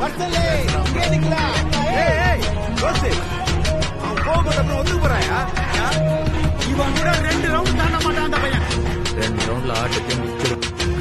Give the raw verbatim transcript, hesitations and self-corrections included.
இவன் கூட ரெண்டு ரவுண்ட் தாண்ட மாட்டான் அந்த பையன். ரெண்டு ரவுண்ட்ல ஆட்டத்தை முடிச்சிடும்.